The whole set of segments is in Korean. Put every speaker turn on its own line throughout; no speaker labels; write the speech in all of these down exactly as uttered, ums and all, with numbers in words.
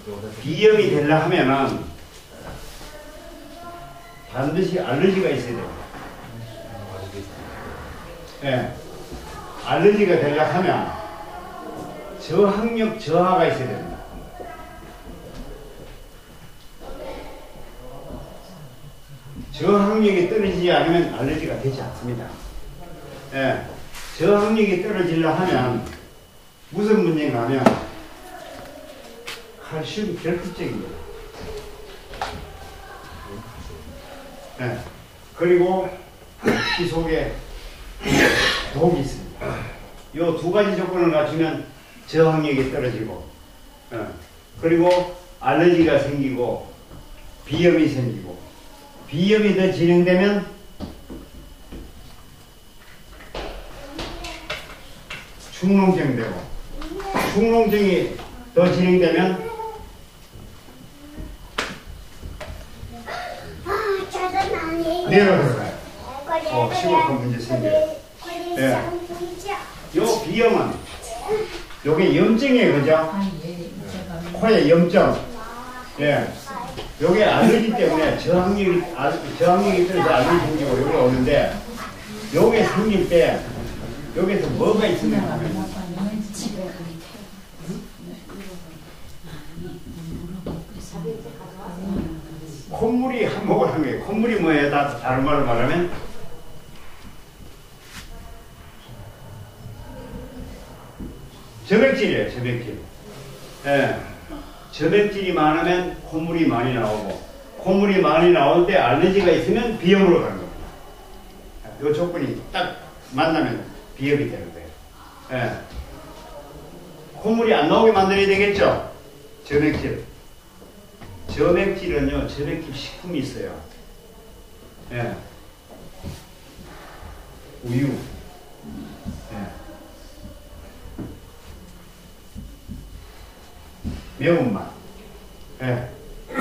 비염이 되려 하면은 반드시 알러지가 있어야 됩니다. 예. 알러지가 되려 하면 저항력 저하가 있어야 됩니다. 저항력이 떨어지지 않으면 알러지가 되지 않습니다. 예. 저항력이 떨어지려 하면 무슨 문제인가 하면 칼슘 결핍증입니다. 예. 그리고 피 속에 독이 있습니다. 이 두 가지 조건을 갖추면 저항력이 떨어지고, 예. 그리고 알러지가 생기고 비염이 생기고, 비염이 더 진행되면 축농증 되고, 축농증이 더 진행되면 뇌로 들어가요. 어, 심각한 문제 생겨요. 예. 요 비염은 요게 염증이에요, 그죠? 코에 염증. 예. 요게 알러지 때문에 저항력이, 저항력이 떨어져 알러지 생기고 요게 오는데, 요게 생길 때 여기서 뭐가 있으면 하면 콧물이 한몫을 한 거예요. 콧물이 뭐예요? 다 다른 말로 말하면 저백질이에요. 저백질. 예. 저백질이 많으면 콧물이 많이 나오고, 콧물이 많이 나올 때 알러지가 있으면 비염으로 가는 겁니다. 이 조건이 딱 만나면 비염이 되는 거예요. 예. 콧물이 안 나오게 만들어야 되겠죠? 저백질. 저백질은요, 저백질 식품이 있어요. 예. 우유. 예. 매운맛. 예.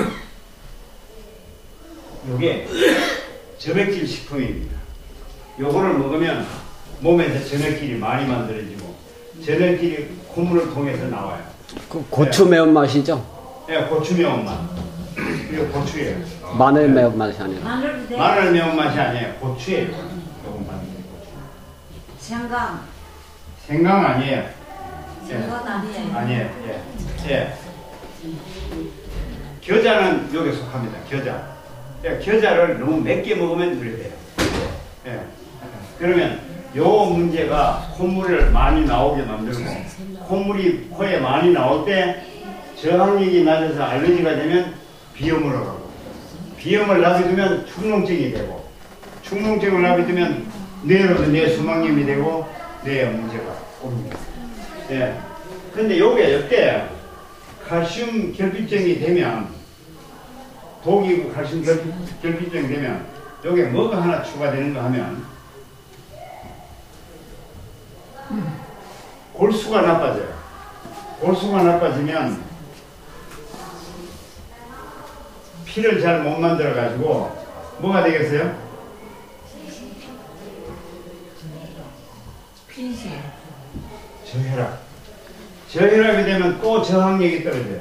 요게 저백질 식품입니다. 요거를 먹으면 몸에서 저백질이 많이 만들어지고, 저백질이 콧물을 통해서 나와요.
그 고추 예. 매운맛이죠?
예, 고추 매운맛. 이거 고추예요.
마늘
예.
매운맛이 아니라.
마늘 매운맛이 아니에요. 고추예요. 조금만.
생강.
생강 아니에요.
생강 아니에요.
아니에요. 예. 예. 겨자는 여기에 속합니다. 겨자. 예, 겨자를 너무 맵게 먹으면 그래 돼요. 예. 그러면 요 문제가 콧물을 많이 나오게 만들고, 콧물이 코에 많이 나올 때 저항력이 낮아서 알러지가 되면 비염으로 가고, 비염을 놔두면 축농증이 되고, 축농증을 놔두면 뇌로도 뇌 수막염이 되고 뇌에 문제가 옵니다. 예. 근데 요게 이때 칼슘 결핍증이 되면, 독이고 칼슘 결핍, 결핍증이 되면 요게 뭐가 하나 추가되는가 하면 골수가 나빠져요. 골수가 나빠지면 피를 잘 못 만들어 가지고 뭐가 되겠어요?
핀시.
저혈압. 저혈압이 되면 또 저항력이 떨어져요.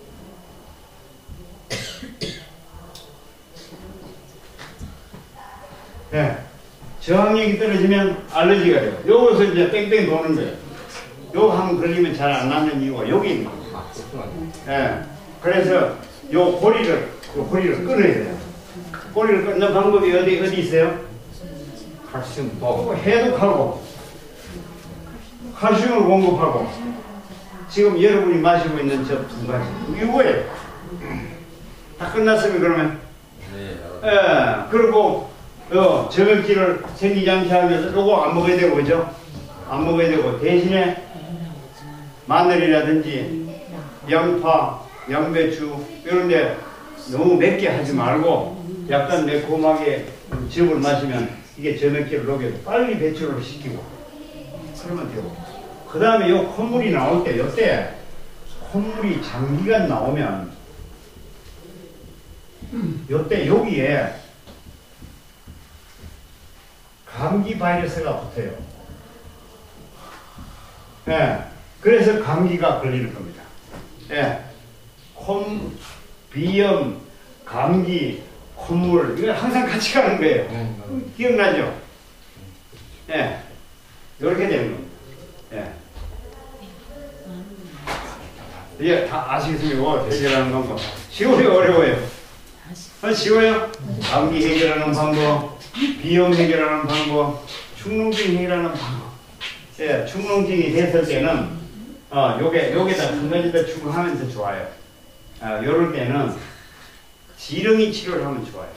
네. 저항력이 떨어지면 알러지가 돼요. 요것서 이제 뺑뺑 도는 거예요. 요거 한번 걸리면 잘 안 낫는 이유가 여기 있는 거예요. 네. 그래서 요 고리를, 요 고리를 끊어야 돼요. 고리를 끊는 방법이 어디, 어디 있어요? 칼슘. 또 해독하고, 칼슘을 공급하고, 지금 여러분이 마시고 있는 저 두 가지. 이거예요. 다 끝났으면 그러면. 네. 예. 그리고, 어, 저백질을 생기지 않게 하면서 요거 안 먹어야 되고, 그죠? 안 먹어야 되고, 대신에 마늘이라든지 양파, 양배추, 이런데 너무 맵게 하지 말고 약간 매콤하게 즙을 마시면 이게 저백질을 녹여서 빨리 배출을 시키고 그러면 되고, 그 다음에 요 콧물이 나올 때, 요때 콧물이 장기간 나오면 요때 여기에 감기 바이러스가 붙어요. 예. 그래서 감기가 걸리는 겁니다. 예. 콧, 비염, 감기, 콧물 이거 항상 같이 가는 거예요. 기억나죠? 예, 이렇게 되는 겁니다. 예. 이제 다 아시겠습니까? 해결하는 방법. 쉬워요, 어려워요? 아, 쉬워요? 감기 해결하는 방법, 비염 해결하는 방법, 축농증 해결하는 방법. 예, 축농증이 됐을 때는 어, 요게 요게다 한 가지 더 추가하면서 좋아요. 아, 요럴 때는 지렁이 치료를 하면 좋아요.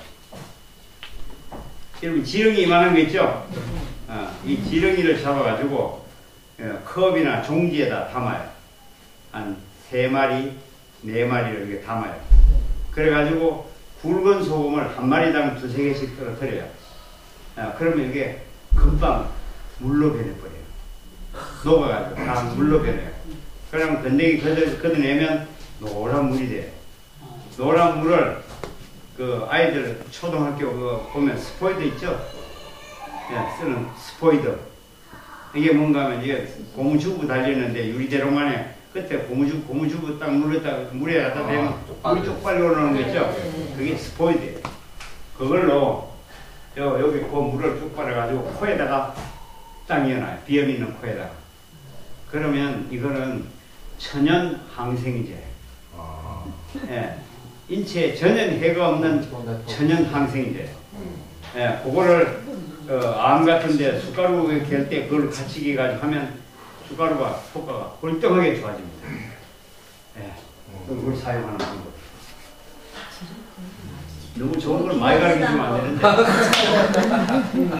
여러분 지렁이 이만한 거 있죠? 어, 이 지렁이를 잡아가지고 어, 컵이나 종지에다 담아요. 한 세 마리, 네 마리를 이렇게 담아요. 그래가지고 굵은 소금을 한 마리당 두세 개씩 떨어뜨려요. 어, 그러면 이게 금방 물로 변해버려요. 녹아가지고 다 물로 변해요. 그럼 건더기 걷어, 걷어내면 노란 물이 돼요. 노란 물을 그 아이들 초등학교 그 보면 스포이드 있죠? 예, 쓰는 스포이드. 이게 뭔가 하면 이게 고무주부 달렸는데 유리대롱 안에 끝에 고무주, 고무주부 딱 물에다, 물에 갖다 대면 물이 쪽빨리 올라오는 거 있죠? 그게 스포이드예요. 그걸로 요, 여기 그 물을 쭉 빨아가지고 코에다가 딱 이어놔요. 비염 있는 코에다가. 그러면 이거는 천연 항생제예요. 예, 인체에 전혀 해가 없는 천연 항생제예요. 예, 그거를 어, 암 같은데 숟가루 갤 때 그걸 같이 해가지고 하면 숟가루가 효과가 월등하게 좋아집니다. 예, 그걸 사용하는 방법. 너무 좋은 걸 많이 가르치면 안 되는데.